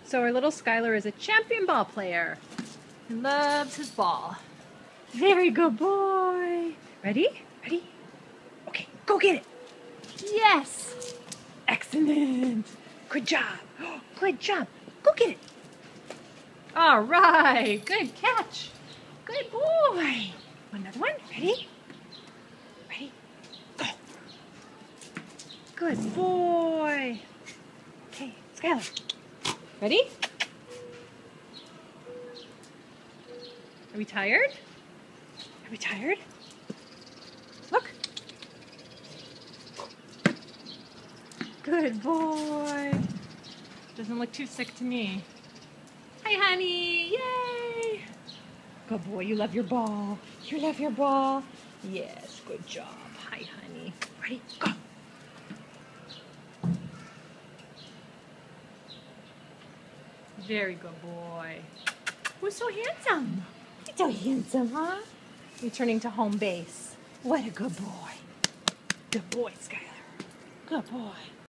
So our little Skyler is a champion ball player. He loves his ball. Very good boy. Ready? Ready? Okay, go get it. Yes. Excellent. Good job. Good job. Go get it. All right. Good catch. Good boy. Another one. Ready? Ready? Go. Good boy. Okay, Skyler. Ready? Are we tired? Are we tired? Look. Good boy. Doesn't look too sick to me. Hi, honey. Yay. Good boy. You love your ball. You love your ball. Yes, good job. Hi, honey. Ready? Go. Very good boy. Who's so handsome? You're so handsome, huh? Returning to home base. What a good boy. Good boy, Skyler. Good boy.